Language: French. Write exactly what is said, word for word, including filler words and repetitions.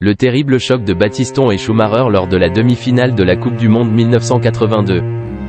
Le terrible choc de Battiston et Schumacher lors de la demi-finale de la Coupe du Monde mille neuf cent quatre-vingt-deux.